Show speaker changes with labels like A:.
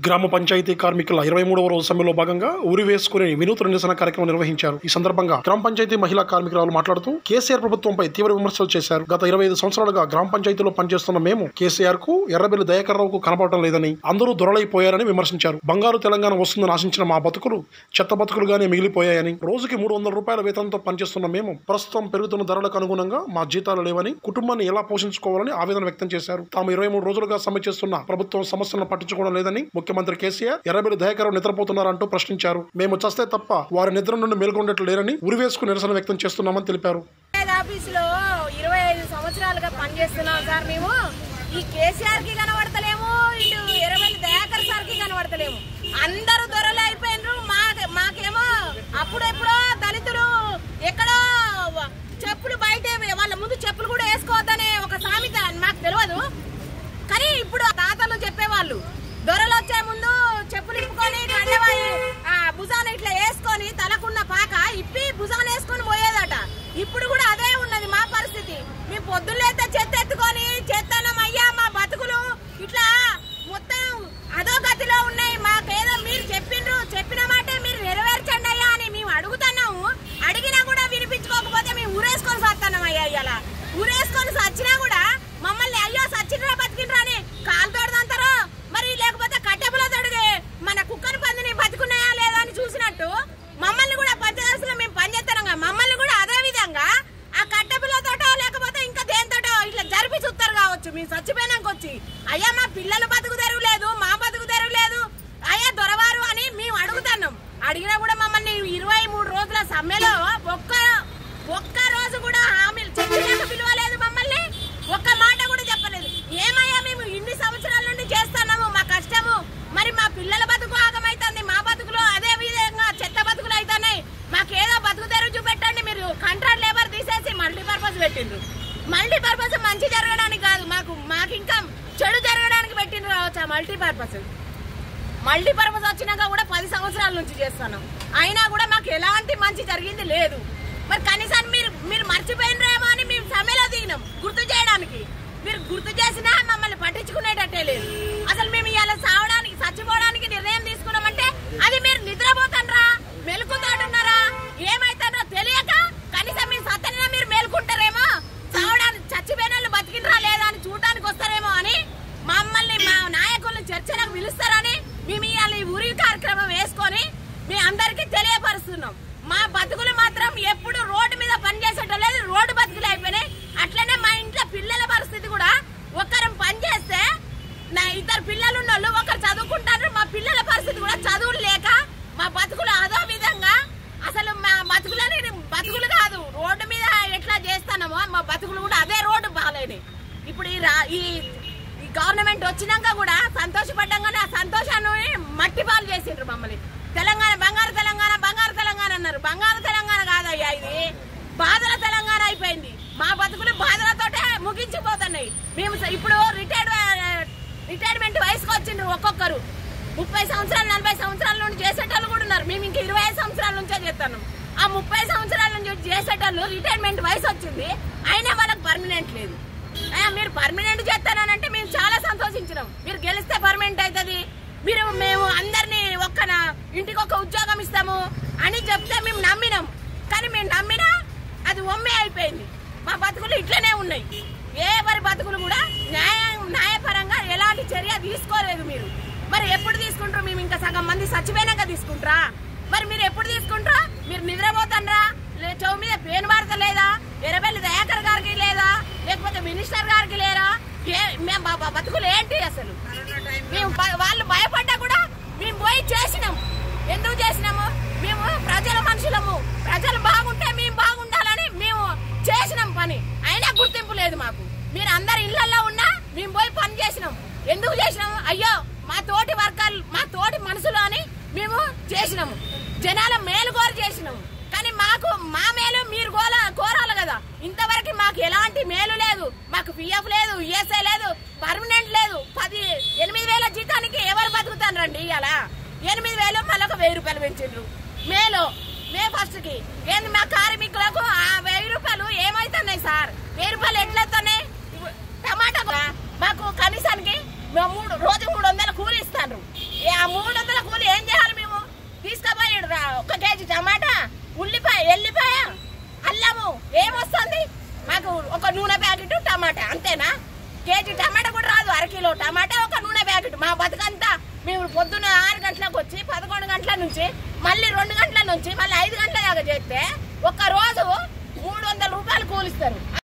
A: గ్రామ పంచాయతీ కార్మికుల 23వ రోజు సమ్మెలో భాగంగా ఉరి వేసుకుని వినూత్న నిరసన కార్యక్రమం నిర్వహించారు. ఈ సందర్భంగా గ్రామ పంచాయతీ మహిళా కార్మికురాలు మాట్లాడుతూ కేసీఆర్ ప్రభుత్వంపై తీవ్ర విమర్శలు చేశారు. గత 25 సంవత్సరాలుగా గ్రామ పంచాయతీలో పనిచేస్తున్న మేము కేసీఆర్ కు ఎర్రబెల్లి దయాకర్ రావుకు కనపడటం లేదని, అందరూ దొరలైపోయారని విమర్శించారు. బంగారు తెలంగాణ వస్తుందని ఆశించిన మా బతుకులు చెత్త బతుకులుగానే మిగిలిపోయాయని, రోజుకి 300 రూపాయల వేతనంతో పనిచేస్తున్న మేము ప్రస్తుతం పెరుగుతున్న ధరలకు అనుగుణంగా మా జీతాలు లేవని, కుటుంబాన్ని ఎలా పోషించుకోవాలని ఆవేదన వ్యక్తం చేశారు. తాము 23 రోజులుగా సమ్మె చేస్తున్న ప్రభుత్వం సమస్యలను పట్టించుకోవడం లేదని, ముఖ్యమంత్రి కేసీఆర్ ఎర్రబెల్లి దయాకర్ రావు నిద్రపోతున్నారంటూ ప్రశ్నించారు. మేము చస్తే తప్ప వారి నిద్ర నుండి మేల్కొండట్లు లేరని ఉరి వేసుకుని నిరసన వ్యక్తం చేస్తున్నామని తెలిపారు.
B: ఆఫీసులో 25 సంవత్సరాలుగా పనిచేస్తున్నాం సార్. మేము ఈ కేసీఆర్ కి కనబడతలేము, ఇటు ఎర్రబెల్లి దయాకర్ సార్ కి కనబడతలేము. అందరూ దొరలు అయిపోయినరు. మాకేమో అప్పుడెప్పుడో దళితులు ఎక్కడో చెప్పులు బయట వాళ్ళ ముందు చెప్పులు కూడా వేసుకోవద్దనే ఒక సామెత మాకు తెలియదు. కానీ ఇప్పుడు తాతలు చెప్పేవాళ్ళు దొరలు వచ్చే ముందు చెప్పులు ఇప్పుకొని భుజాన్ని ఇట్లా వేసుకొని తలకున్న పాక ఇప్పి భుజాన్ని వేసుకొని పోయేదట. ఇప్పుడు కూడా అదే ఉన్నది మా పరిస్థితి. మేము పొద్దున్నేస్తే చెత్త ఎత్తుకొని చేస్తానం అయ్యా. మా బతుకులు ఇట్లా మొత్తం అదో గతిలో ఉన్నాయి. మాకేదో మీరు చెప్పిన మాటే మీరు నెరవేర్చండి అయ్యా అని మేము అడుగుతున్నాము. అడిగినా కూడా వినిపించుకోకపోతే మేము ఊరేసుకొని సత్తున్నాం అయ్యా. ఇలా ఊరేసుకొని సచ్చినా కూడా మమ్మల్ని అయ్యో సచ్చినరా బతికినరా అని కాలుతోడదంటారో మరి, లేకపోతే కట్టెపులో తొడిగే మన కుక్కని పందిని బతుకున్నాయా లేదా అని చూసినట్టు మమ్మల్ని కూడా పంచదశలో మేము పనిచేస్తాం. మమ్మల్ని కూడా అదే విధంగా ఆ కట్టెపులతోటో లేకపోతే ఇంకా దేనితోటో ఇట్లా జరిపి చూస్తారు కావచ్చు. మేము చచ్చిపోయినాక వచ్చి అయ్యా మా పిల్లలు బతుకు తెరవలేదు, మా బతుకు తెరవలేదు అయ్యా దొరవారు అని మేము అడుగుతున్నాం. అడిగినా కూడా మమ్మల్ని 23 రోజుల సమ్మెలో ఒక్క రోజు కూడా హామీలు చర్చలకు పిలవలేదు. మమ్మల్ని ఒక్క మాట కూడా చెప్పలేదు. ఏమయ్యా మేము ఇన్ని సంవత్సరాల నుండి చేస్తున్నాము, మా కష్టము మరి మా పిల్లల బతుకు ఆగమైతుంది, మా బతుకులు అదే విధంగా చెత్త బతుకులు అవుతున్నాయి. మాకేదో బతుకు తెరువు చూపెట్టండి. మీరు కాంట్రాక్ట్ లేబర్ తీసేసి మల్టీపర్పస్ పెట్టిండ్రు. మల్టీపర్పస్ మంచి జరగడానికి కాదు, మాకు ఇంకా చెడు జరగడానికి పెట్టిండ్రు కావచ్చు. ఆ మల్టీపర్పస్ వచ్చినాక కూడా 10 సంవత్సరాల నుంచి చేస్తున్నాం. అయినా కూడా మాకు ఎలాంటి మంచి జరిగింది లేదు. మరి కనీసం మీరు మర్చిపోయినరేమో అని మేము సమ్మెలో దిగినాం గుర్తు చేయడానికి. మీరు గుర్తు చేసినా మమ్మల్ని పట్టించుకునేటట్టే లేదు. అసలు మేము ఇలా సావడానికి చచ్చిపోవడానికి నిర్ణయం తీసుకున్నామంటే అది మీరు నిద్రపోతారా, మెలుకుతాడున్నారా, ఏమైతారో తెలియక కనీసం మీ సత్తనైనా మీరు మేలుకుంటారేమో, సావడానికి చచ్చిపోయిన వాళ్ళు బతికినరా లేదా అని చూడడానికి వస్తారేమో అని మమ్మల్ని మా నాయకులను చర్చలకు పిలుస్తారని మేము ఇవాళ ఈ ఊరి కార్యక్రమం వేసుకొని మీ అందరికీ తెలియపరుస్తున్నాం. మా బతుకులు మాత్రం ఎప్పుడు రోడ్డు మీద పనిచేసేటం లేదు, రోడ్డు బతుకులు అయిపోయినాయి. అట్లనే మా ఇంట్లో పిల్లల పరిస్థితి కూడా ఒకరు పని చేస్తే నా 2 పిల్లలు ఉన్నోళ్ళు ఒకరు చదువుకుంటారు. మా పిల్లల పరిస్థితి కూడా చదువులు లేక మా బతుకులు అదో విధంగా అసలు మా బతుకులు కాదు రోడ్డు మీద ఎట్లా చేస్తానమో మా బతుకులు కూడా అదే రోడ్డు బాగాలేని. ఇప్పుడు ఈ గవర్నమెంట్ వచ్చినాక కూడా సంతోషపడ్డాం కానీ ఆ సంతోషాన్ని మట్టి పాలు చేసిండ్రు మమ్మల్ని. తెలంగాణ బంగారు తెలంగాణ అన్నారు. బంగారు తెలంగాణ కాదయ్యా, ఇది బాధల తెలంగాణ అయిపోయింది. మా బతుకులు బాధలతోటే ముగించిపోతున్నాయి. మేము ఇప్పుడు రిటైర్మెంట్ వయసుకు వచ్చిండ్రు ఒక్కొక్కరు 30 సంవత్సరాలు 40 సంవత్సరాల నుండి చేసేటోళ్ళు కూడా ఉన్నారు. మేము ఇంకా 25 సంవత్సరాల నుంచే చేస్తున్నాం. ఆ 30 సంవత్సరాల నుంచి చేసేటోళ్ళు రిటైర్మెంట్ వయసు వచ్చింది, అయినా వాళ్ళకి పర్మనెంట్ లేదు. మీరు పర్మనెంట్ చేస్తానంటే మేము చాలా సంతోషించినాం. మీరు గెలిస్తే పర్మనెంట్ అవుతుంది, మేము అందరినీ ఇంటికి ఒక ఉద్యోగం ఇస్తాము అని చెప్తే మేము నమ్మినాం. కానీ మేము నమ్మినా అది ఒమ్మే అయిపోయింది. మా బతుకులు ఇట్లనే ఉన్నాయి. ఎవరి బతుకులు కూడా న్యాయపరంగా ఎలాంటి చర్య తీసుకోలేదు. మీరు మరి ఎప్పుడు తీసుకుంటారు? మేము ఇంకా సగం మంది చచ్చిపోయినాక తీసుకుంటారా? మరి మీరు ఎప్పుడు తీసుకుంటారా? మీరు నిద్రపోతారా? చెవు మీద పేను వార్త లేదా? ఎర్రబెల్లి దయాకర్ గారికి లేదా? లేకపోతే మినిస్టర్ గారికి లేరా? మేము బతుకులు ఏంటి అసలు? మేము వాళ్ళు భయపడ్డా కూడా మేము పోయి చేసినాం. ఎందుకు చేసినాము? మేము ప్రజల మనుషులము, ప్రజలు బాగుంటే మేము బాగుండాలని మేము చేసినాం పని. అయినా గుర్తింపు లేదు మాకు. మీరు అందరు ఇళ్లలో ఉన్నా మేము పోయి పని చేసినాం. ఎందుకు చేసినాము? అయ్యో మా తోటి వర్గాలు, మా తోటి మనుషులు అని మేము చేసినాము. జనాల మేలు కోరి చేసినాము. కానీ మా మేలు మీరు కోరాలి కదా. ఇంతవరకు మాకు ఎలాంటి మేలు లేదు. మాకు పిఎఫ్ లేదు, ఈఎస్ఐ లేదు, పర్మనెంట్ లేదు. 8,000 జీతానికి ఎవరు బతుకుతారండి? ఇలా 8,000 మళ్ళీ ఒక 1,000 రూపాయలు పెంచిండ్రు మే 1 కి. ఏంది మా కార్మికులకు ఆ 1,000 రూపాయలు ఏమైతున్నాయి సార్? 1,000 రూపాయలు ఎట్లయితున్నాయి? టమాటా మాకు కనీసానికి రోజు 300 కూలి ఇస్తాను. ఆ 300 కూలి ఏం చేయాలి మేము? తీసుకుపోయి 1 కేజీ టమాటా, ఉల్లిపాయ, ఎల్లిపాయ, అల్లము ఏమొస్తుంది మాకు? ఒక నూనె ప్యాకెట్ టమాటా అంతేనా? కేజీ టమాటా కూడా రాదు. 1 కిలో టమాటా, ఒక నూనె ప్యాకెట్. మా బతుకంతా మేము పొద్దున్న 6 గంటలకు వచ్చి 11 గంటల నుంచి మళ్ళీ 2 గంటల నుంచి మళ్ళీ 5 గంటల దాకా చేస్తే ఒక్క రోజు 300 రూపాయలు కూలిస్తారు.